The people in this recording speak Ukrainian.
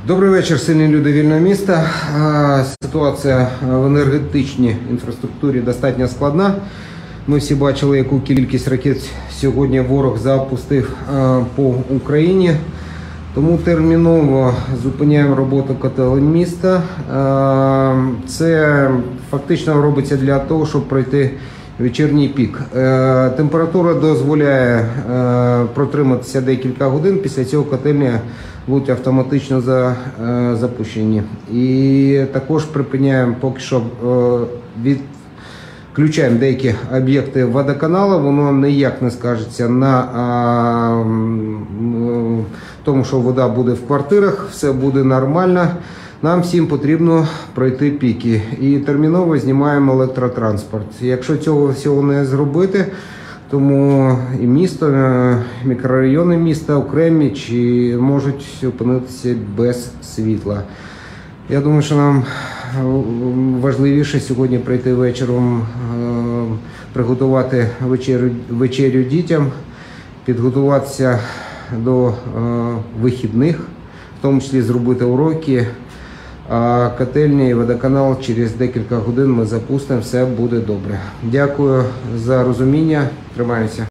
Добрий вечір, сильні люди вільного міста. Ситуація в енергетичній інфраструктурі достатньо складна. Ми всі бачили, яку кількість ракет сьогодні ворог запустив по Україні. Тому терміново зупиняємо роботу котелень міста. Це фактично робиться для того, щоб пройти вечірній пік. Температура дозволяє протриматися декілька годин, після цього котельні будуть автоматично запущені. І також припиняємо поки що, відключаємо деякі об'єкти водоканалу, воно ніяк не скажеться на тому, що вода буде в квартирах, все буде нормально. Нам всім потрібно пройти піки і терміново знімаємо електротранспорт. Якщо цього всього не зробити, тому і місто, мікрорайони міста окремі чи можуть опинитися без світла. Я думаю, що нам важливіше сьогодні прийти вечором, приготувати вечерю дітям, підготуватися до вихідних, в тому числі зробити уроки. А котельні і водоканал через декілька годин ми запустимо, все буде добре. Дякую за розуміння, тримаємося.